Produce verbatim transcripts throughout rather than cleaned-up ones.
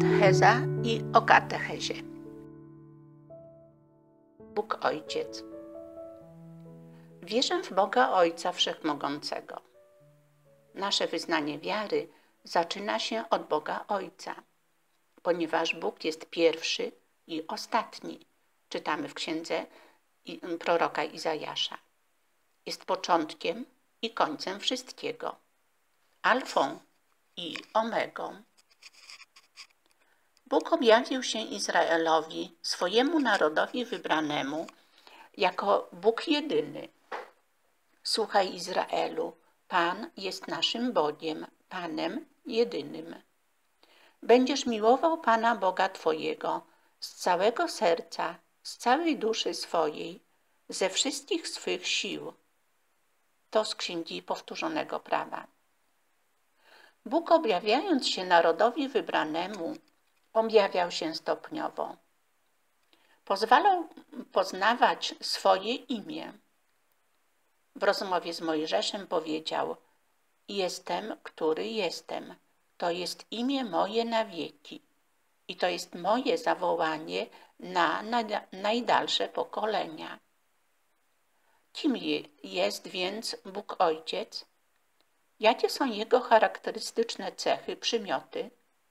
Katecheza i o katechezie. Bóg Ojciec. Wierzę w Boga Ojca Wszechmogącego. Nasze wyznanie wiary zaczyna się od Boga Ojca, ponieważ Bóg jest pierwszy i ostatni. Czytamy w księdze proroka Izajasza. Jest początkiem i końcem wszystkiego, alfą i omegą. Bóg objawił się Izraelowi, swojemu narodowi wybranemu, jako Bóg jedyny. Słuchaj, Izraelu, Pan jest naszym Bogiem, Panem jedynym. Będziesz miłował Pana Boga Twojego z całego serca, z całej duszy swojej, ze wszystkich swych sił. To z Księgi Powtórzonego Prawa. Bóg, objawiając się narodowi wybranemu, objawiał się stopniowo. Pozwalał poznawać swoje imię. W rozmowie z Mojżeszem powiedział: Jestem, który jestem. To jest imię moje na wieki. I to jest moje zawołanie na najdalsze pokolenia. Kim jest więc Bóg Ojciec? Jakie są Jego charakterystyczne cechy, przymioty?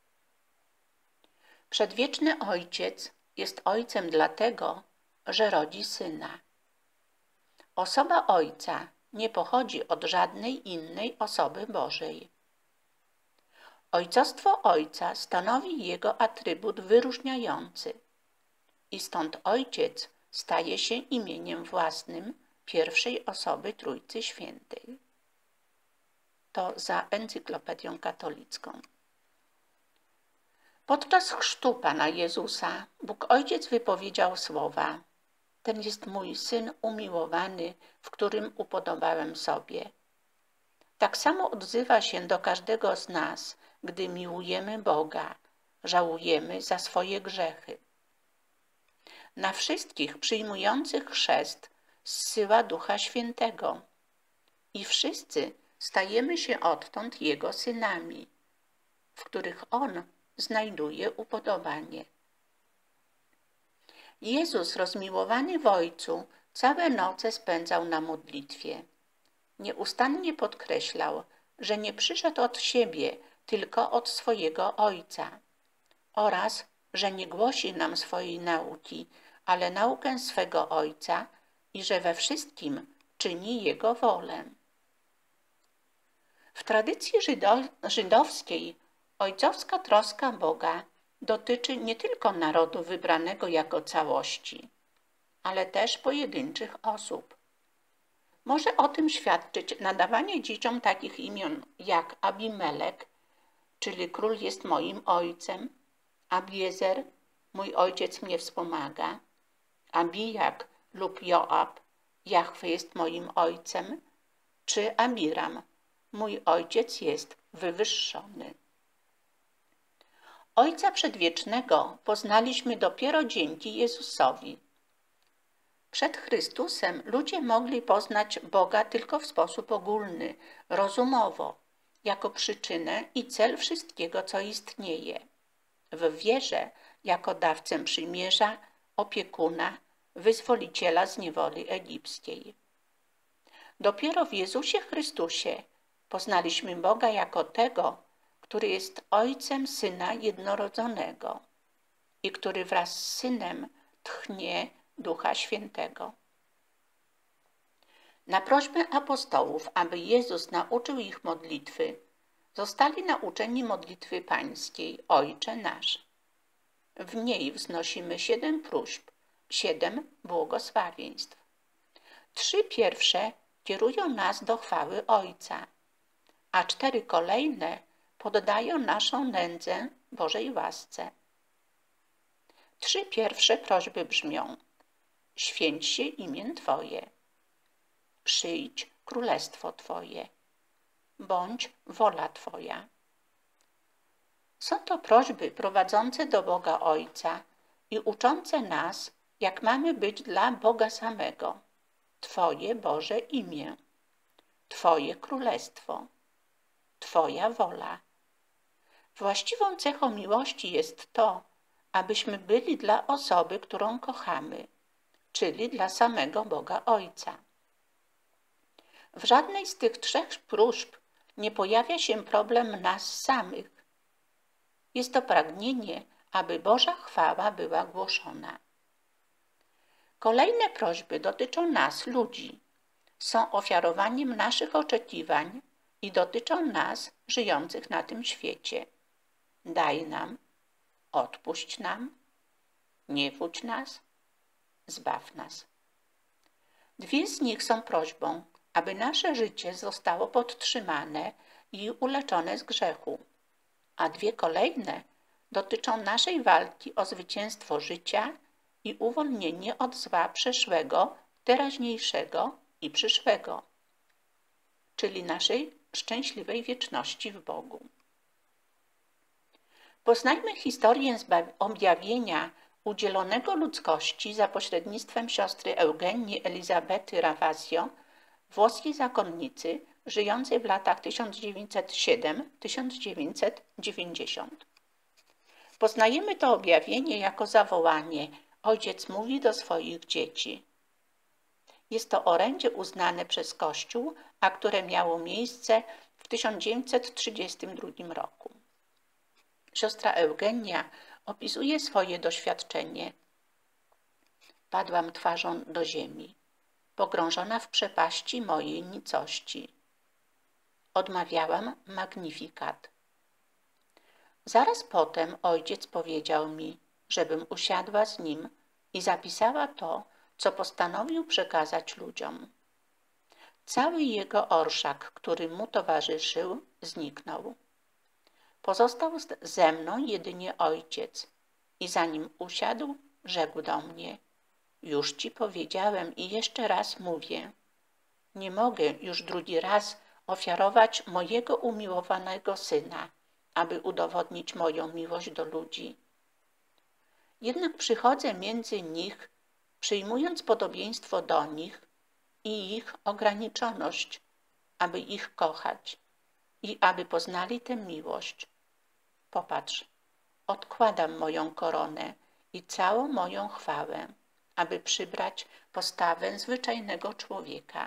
Przedwieczny Ojciec jest Ojcem dlatego, że rodzi Syna. Osoba Ojca nie pochodzi od żadnej innej osoby Bożej. Ojcostwo Ojca stanowi Jego atrybut wyróżniający i stąd Ojciec staje się imieniem własnym pierwszej osoby Trójcy Świętej. To za Encyklopedią Katolicką. Podczas chrztu Pana Jezusa Bóg Ojciec wypowiedział słowa: Ten jest mój Syn umiłowany, w którym upodobałem sobie. Tak samo odzywa się do każdego z nas, gdy miłujemy Boga, żałujemy za swoje grzechy. Na wszystkich przyjmujących chrzest zsyła Ducha Świętego i wszyscy stajemy się odtąd Jego synami, w których On znajduje upodobanie. Jezus, rozmiłowany w Ojcu, całe noce spędzał na modlitwie. Nieustannie podkreślał, że nie przyszedł od siebie, tylko od swojego Ojca, oraz, że nie głosi nam swojej nauki, ale naukę swego Ojca i że we wszystkim czyni Jego wolę. W tradycji żydo żydowskiej ojcowska troska Boga dotyczy nie tylko narodu wybranego jako całości, ale też pojedynczych osób. Może o tym świadczyć nadawanie dzieciom takich imion jak Abimelek, czyli król jest moim ojcem, Abiezer, mój ojciec mnie wspomaga, Abijak lub Joab, Jahwe jest moim ojcem, czy Abiram, mój ojciec jest wywyższony. Ojca Przedwiecznego poznaliśmy dopiero dzięki Jezusowi. Przed Chrystusem ludzie mogli poznać Boga tylko w sposób ogólny, rozumowo, jako przyczynę i cel wszystkiego, co istnieje. W wierze jako dawcę przymierza, opiekuna, wyzwoliciela z niewoli egipskiej. Dopiero w Jezusie Chrystusie poznaliśmy Boga jako tego, który jest Ojcem Syna jednorodzonego i który wraz z Synem tchnie Ducha Świętego. Na prośbę apostołów, aby Jezus nauczył ich modlitwy, zostali nauczeni modlitwy pańskiej Ojcze nasz. W niej wznosimy siedem próśb, siedem błogosławieństw. Trzy pierwsze kierują nas do chwały Ojca, a cztery kolejne poddają naszą nędzę Bożej łasce. Trzy pierwsze prośby brzmią: Święć się imię Twoje, przyjdź królestwo Twoje, bądź wola Twoja. Są to prośby prowadzące do Boga Ojca i uczące nas, jak mamy być dla Boga samego. Twoje Boże imię, Twoje królestwo, Twoja wola. Właściwą cechą miłości jest to, abyśmy byli dla osoby, którą kochamy, czyli dla samego Boga Ojca. W żadnej z tych trzech próśb nie pojawia się problem nas samych. Jest to pragnienie, aby Boża chwała była głoszona. Kolejne prośby dotyczą nas, ludzi. Są ofiarowaniem naszych oczekiwań i dotyczą nas, żyjących na tym świecie. Daj nam, odpuść nam, nie wódź nas, zbaw nas. Dwie z nich są prośbą, aby nasze życie zostało podtrzymane i uleczone z grzechu, a dwie kolejne dotyczą naszej walki o zwycięstwo życia i uwolnienie od zła przeszłego, teraźniejszego i przyszłego, czyli naszej szczęśliwej wieczności w Bogu. Poznajmy historię objawienia udzielonego ludzkości za pośrednictwem siostry Eugenii Elizabety Ravasio, włoskiej zakonnicy żyjącej w latach tysiąc dziewięćset siódmy do tysiąc dziewięćset dziewięćdziesiątego. Poznajemy to objawienie jako zawołanie Ojciec mówi do swoich dzieci. Jest to orędzie uznane przez Kościół, a które miało miejsce w tysiąc dziewięćset trzydziestym drugim roku. Siostra Eugenia opisuje swoje doświadczenie. Padłam twarzą do ziemi, pogrążona w przepaści mojej nicości. Odmawiałam magnifikat. Zaraz potem ojciec powiedział mi, żebym usiadła z nim i zapisała to, co postanowił przekazać ludziom. Cały jego orszak, który mu towarzyszył, zniknął. Pozostał ze mną jedynie ojciec i zanim usiadł, rzekł do mnie: już ci powiedziałem i jeszcze raz mówię, nie mogę już drugi raz ofiarować mojego umiłowanego syna, aby udowodnić moją miłość do ludzi. Jednak przychodzę między nich, przyjmując podobieństwo do nich i ich ograniczoność, aby ich kochać i aby poznali tę miłość. Popatrz, odkładam moją koronę i całą moją chwałę, aby przybrać postawę zwyczajnego człowieka.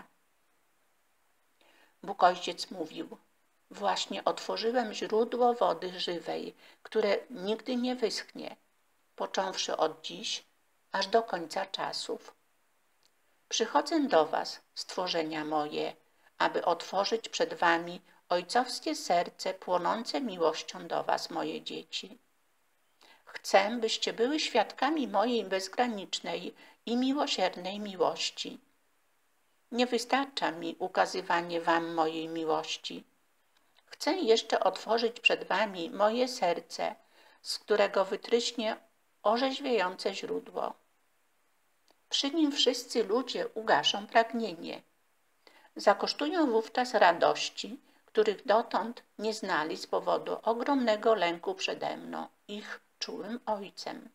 Bóg Ojciec mówił: właśnie otworzyłem źródło wody żywej, które nigdy nie wyschnie, począwszy od dziś, aż do końca czasów. Przychodzę do was, stworzenia moje, aby otworzyć przed wami ojcowskie serce płonące miłością do was, moje dzieci. Chcę, byście były świadkami mojej bezgranicznej i miłosiernej miłości. Nie wystarcza mi ukazywanie wam mojej miłości. Chcę jeszcze otworzyć przed wami moje serce, z którego wytryśnie orzeźwiające źródło. Przy nim wszyscy ludzie ugaszą pragnienie. Zakosztują wówczas radości, których dotąd nie znali z powodu ogromnego lęku przede mną, ich czułym Ojcem.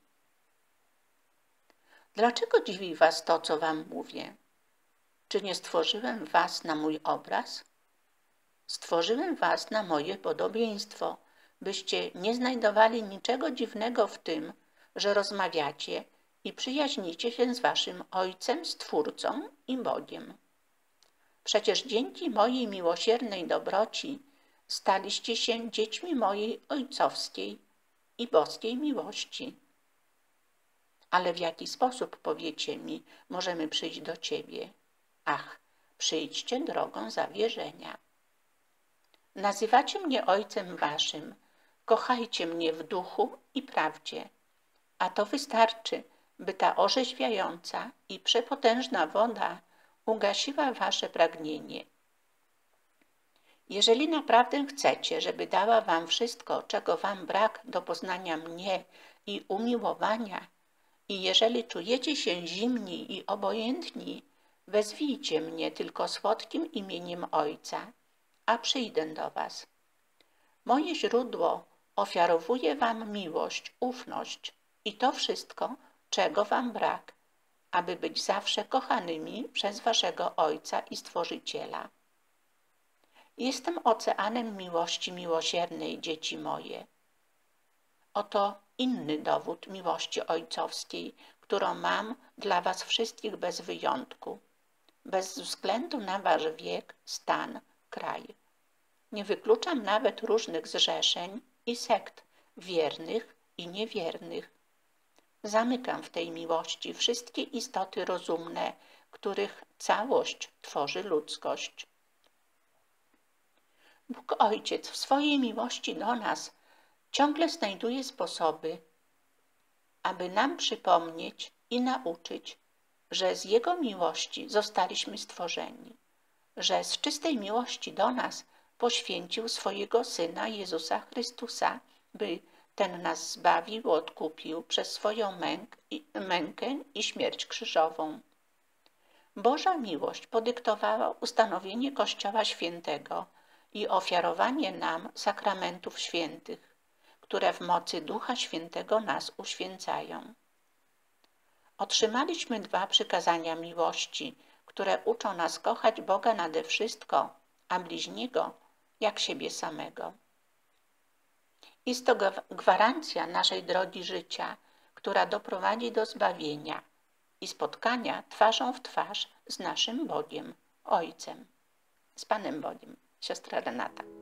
Dlaczego dziwi was to, co wam mówię? Czy nie stworzyłem was na mój obraz? Stworzyłem was na moje podobieństwo, byście nie znajdowali niczego dziwnego w tym, że rozmawiacie i przyjaźnicie się z waszym Ojcem, Stwórcą i Bogiem. Przecież dzięki mojej miłosiernej dobroci staliście się dziećmi mojej ojcowskiej i boskiej miłości. Ale w jaki sposób, powiecie mi, możemy przyjść do Ciebie? Ach, przyjdźcie drogą zawierzenia. Nazywacie mnie Ojcem Waszym, kochajcie mnie w duchu i prawdzie, a to wystarczy, by ta orzeźwiająca i przepotężna woda ugasiła wasze pragnienie. Jeżeli naprawdę chcecie, żeby dała wam wszystko, czego wam brak do poznania mnie i umiłowania, i jeżeli czujecie się zimni i obojętni, wezwijcie mnie tylko słodkim imieniem Ojca, a przyjdę do was. Moje źródło ofiarowuje wam miłość, ufność i to wszystko, czego wam brak, aby być zawsze kochanymi przez waszego Ojca i Stworzyciela. Jestem oceanem miłości miłosiernej, dzieci moje. Oto inny dowód miłości ojcowskiej, którą mam dla was wszystkich bez wyjątku, bez względu na wasz wiek, stan, kraj. Nie wykluczam nawet różnych zrzeszeń i sekt, wiernych i niewiernych. Zamykam w tej miłości wszystkie istoty rozumne, których całość tworzy ludzkość. Bóg Ojciec w swojej miłości do nas ciągle znajduje sposoby, aby nam przypomnieć i nauczyć, że z Jego miłości zostaliśmy stworzeni, że z czystej miłości do nas poświęcił swojego Syna Jezusa Chrystusa, by ten nas zbawił, odkupił przez swoją męk i, mękę i śmierć krzyżową. Boża miłość podyktowała ustanowienie Kościoła Świętego i ofiarowanie nam sakramentów świętych, które w mocy Ducha Świętego nas uświęcają. Otrzymaliśmy dwa przykazania miłości, które uczą nas kochać Boga nade wszystko, a bliźniego jak siebie samego. Jest to gwarancja naszej drogi życia, która doprowadzi do zbawienia i spotkania twarzą w twarz z naszym Bogiem, Ojcem. Z Panem Bogiem, siostra Renata.